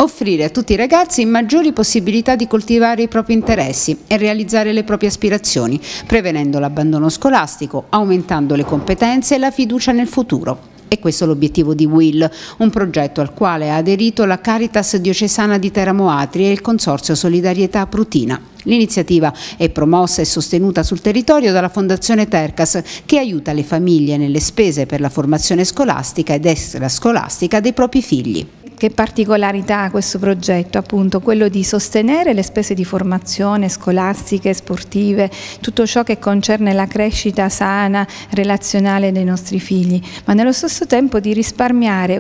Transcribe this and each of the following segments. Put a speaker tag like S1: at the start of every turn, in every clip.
S1: Offrire a tutti i ragazzi maggiori possibilità di coltivare i propri interessi e realizzare le proprie aspirazioni, prevenendo l'abbandono scolastico, aumentando le competenze e la fiducia nel futuro. E questo è l'obiettivo di WIL, un progetto al quale ha aderito la Caritas diocesana di Teramo Atri e il Consorzio Solidarietà Prutina. L'iniziativa è promossa e sostenuta sul territorio dalla Fondazione Tercas, che aiuta le famiglie nelle spese per la formazione scolastica ed extrascolastica dei propri figli.
S2: Che particolarità ha questo progetto? Appunto quello di sostenere le spese di formazione scolastiche, sportive, tutto ciò che concerne la crescita sana, relazionale dei nostri figli, ma nello stesso tempo di risparmiare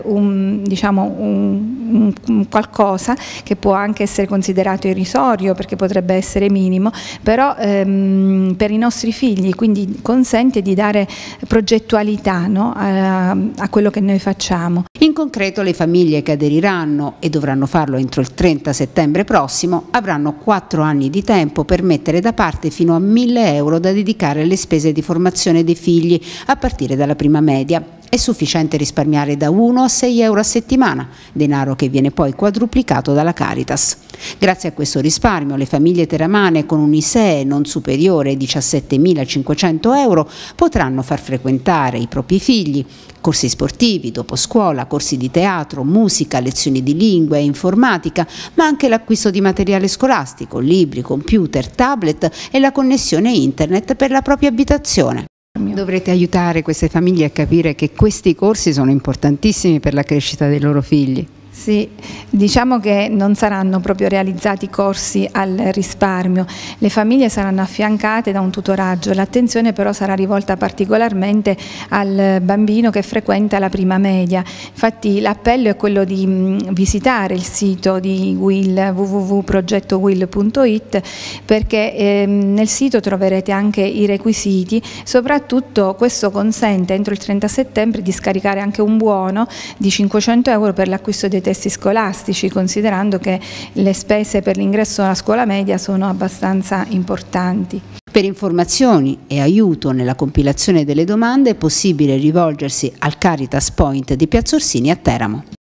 S2: qualcosa che può anche essere considerato irrisorio, perché potrebbe essere minimo, però per i nostri figli, quindi consente di dare progettualità, no, a quello che noi facciamo.
S1: In concreto, le famiglie che aderiranno, e dovranno farlo entro il 30 settembre prossimo, avranno 4 anni di tempo per mettere da parte fino a 1.000 euro da dedicare alle spese di formazione dei figli a partire dalla prima media. È sufficiente risparmiare da 1 a 6 euro a settimana, denaro che viene poi quadruplicato dalla Caritas. Grazie a questo risparmio, le famiglie teramane con un ISEE non superiore ai 17.500 euro potranno far frequentare i propri figli corsi sportivi, dopo scuola, corsi di teatro, musica, lezioni di lingua e informatica, ma anche l'acquisto di materiale scolastico, libri, computer, tablet e la connessione internet per la propria abitazione. Dovrete aiutare queste famiglie a capire che questi corsi sono importantissimi per la crescita dei loro figli.
S2: Sì, diciamo che non saranno proprio realizzati corsi al risparmio, le famiglie saranno affiancate da un tutoraggio, l'attenzione però sarà rivolta particolarmente al bambino che frequenta la prima media. Infatti l'appello è quello di visitare il sito di WIL, www.progettowill.it, perché nel sito troverete anche i requisiti, soprattutto questo consente entro il 30 settembre di scaricare anche un buono di 500 euro per l'acquisto dei testi scolastici, considerando che le spese per l'ingresso alla scuola media sono abbastanza importanti.
S1: Per informazioni e aiuto nella compilazione delle domande è possibile rivolgersi al Caritas Point di Piazza Orsini a Teramo.